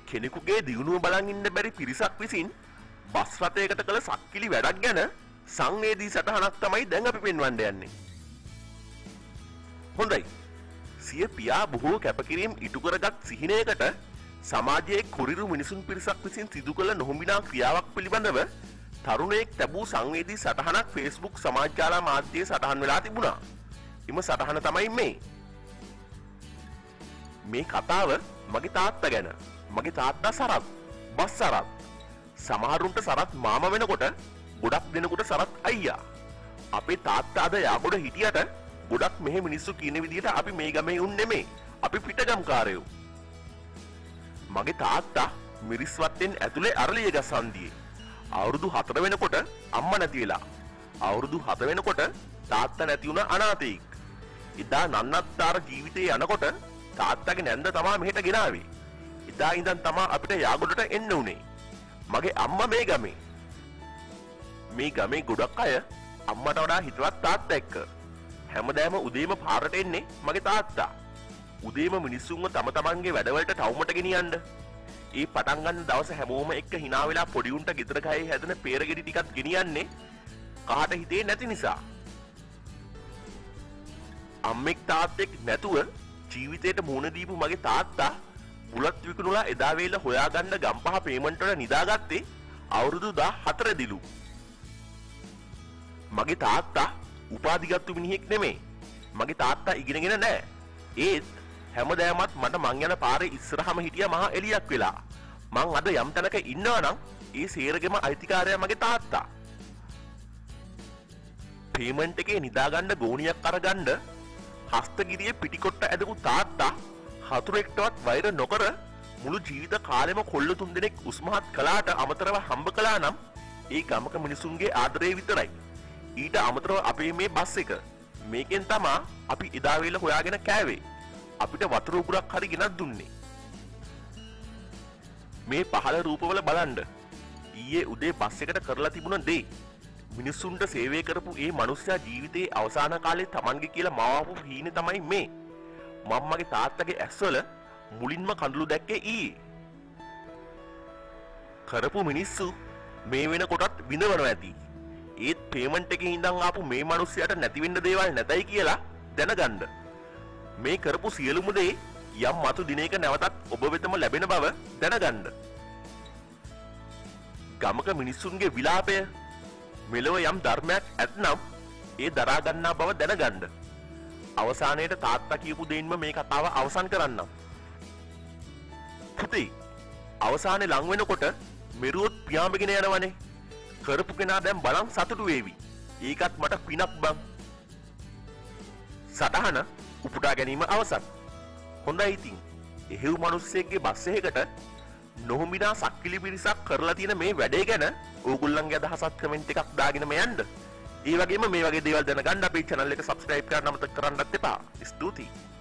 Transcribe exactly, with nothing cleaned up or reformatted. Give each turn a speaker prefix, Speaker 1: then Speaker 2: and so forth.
Speaker 1: කෙනෙකුගේ දියුණුව බලන් ඉන්න බැරි පිරිසක් විසින් බස් රථයකට කළ සක්කිලි වැඩක් ගැන සංවේදී සටහනක් තමයි දැන් අපි පෙන්වන්න යන්නේ. හොඳයි. සිය පියා බොහෝ කැපකිරීම් ඉටු කරගත් සිහිනයකට සමාජයේ කුරිරු මිනිසුන් පිරිසක් විසින් සිදු කළ නොහොඹිනා ක්‍රියාවක් පිළිබඳව තරුණයෙක් ලැබූ සංවේදී සටහනක් Facebook සමාජ ජාල මාධ්‍යයේ සටහන් වෙලා තිබුණා. එම සටහන තමයි මේ. මේ කතාව මගේ තාත්තා ගැන. මගේ තාත්තා සරත්, බස් සරත්. සමහරුන්ට සරත් මාමා වෙනකොට ගොඩක් දෙනෙකුට සරත් අයියා. අපේ තාත්තා අද යාගොඩ හිටියට ගොඩක් මෙහෙ මිනිස්සු කියන විදිහට අපි මේ ගමේ උන් නෙමේ. අපි පිටගම්කාරයෝ. මගේ තාත්තා මිරිස්වත්තෙන් ඇතුලේ අරලියගස් හන්දියේ. අවුරුදු හතර වෙනකොට අම්මා නැති වෙලා. අවුරුදු හත වෙනකොට තාත්තා නැති වුණ අනාථයෙක්. එදා නන්නත්තර ජීවිතේ යනකොට තාත්තගේ නැන්ද තමා මෙහෙට ගෙනාවේ. එදා ඉඳන් තමා අපිට යාගොඩට එන්න උනේ. මගේ අම්මා මේ ගමේ. මේ ගමේ ගොඩක් අය අම්මට වඩා හිතවත් තාත්තා එක්ක. හැමදාම උදේම පාරට එන්නේ මගේ තාත්තා. උදේම මිනිස්සුන්ව තම තමන්ගේ වැඩවලට ටවුමට ගෙනියන්න. ඒ පටන් ගන්න දවස හැමෝම එක්ක hina වෙලා පොඩි උන්ට ගෙදර ගහේ හැදෙන peerගෙඩි ටිකක් ගෙනියන්නේ කාට හිතේ නැති නිසා. අම්මෙක් තාත්තෙක් නැතුව ජීවිතේට මුහුණ දීපු මගේ තාත්තා බුලත් විකුණලා එදා වේල හොයාගන්න ගම්පහ පේමන්ට් වල නිදාගත්තේ අවුරුදු දහහතර දිලු. මගේ තාත්තා උපාධිගත්තු මිනිහෙක් නෙමෙයි. මගේ තාත්තා ඉගෙනගෙන නැහැ. ඒත් හැමදාමත් මට මං යන පාරේ ඉස්සරහම හිටියා මහා එලියක් වෙලා. මං අද යම් තැනක ඉන්නවා නම් ඒ සේරගෙම අයිතිකාරයා මගේ තාත්තා. පේමන්ට් එකේ නිදාගන්න ගෝණියක් අරගන්න හස්තගිරියේ පිටිකොට්ට ඇදපු තාත්තා හතුරෙක්ටවත් වෛර නොකර මුළු ජීවිත කාලෙම කොල්ල තුන් දෙනෙක් උස්මහත් කළාට අමතරව හම්බ කළා නම් ඒ ගමක මිනිසුන්ගේ ආදරේ විතරයි. ඊට අමතරව අපේ මේ බස් එක මේකෙන් තමා අපි එදා වේල හොයාගෙන කෑවේ. අපිට වතුර උගුරක් හරි ගෙනත් දුන්නේ. මේ පහළ රූපවල බලන්න. ඊයේ උදේ බස් එකට කරලා තිබුණ දේ. මිනිස්සුන්ට සේවය කරපු ඒ මනුස්සයා ජීවිතේ අවසාන කාලේ Tamange කියලා මවාපු හීනේ තමයි මේ. මම මගේ තාත්තගේ ඇස්වල මුලින්ම කඳුළු දැක්කේ ඊයේ. කරපු මිනිස්සු මේ වෙනකොටත් විඳවනවා ඇති. ඒත් පේමන්ට් එකේ ඉඳන් ආපු මේ මනුස්සයාට නැති වෙන්න දේවල් නැතයි කියලා දැනගන්න. මේ කරපු සියලුම දේ යම් මතු දිනයක නැවතත් ඔබ වෙතම ලැබෙන බව දැනගන්න. ගමක මිනිස්සුන්ගේ විලාපය මෙලොව යම් ධර්මයක් ඇතනම් ඒ දරා ගන්නා බව දැනගන්න. අවසානයේට තාත්තා කියපු දෙයින්ම මේ කතාව අවසන් කරන්නම්. පුතේ, අවසානයේ ලං වෙනකොට මෙරුවොත් පියාඹගෙන යනවනේ. කරපු කෙනා දැන් බලන් සතුටු වේවි. ඒකත් මට පිනක් බං. සටහන උපුටා ගැනීම අවසන්. හොඳයි ඉතින්. එහෙව් මිනිස්සෙක්ගේ බස් එකකට නොහොඹිනා සක්කිලි පිරිසක් කරලා තියෙන මේ වැඩේ ගැන ඕගොල්ලන්ගේ අදහසත් කමෙන්ට් එකක් දාගෙනම යන්න. ඒ වගේම මේ වගේ දේවල් දැනගන්න අපේ channel එක subscribe කරන්න අමතක කරන්නත් එපා. ස්තුතියි.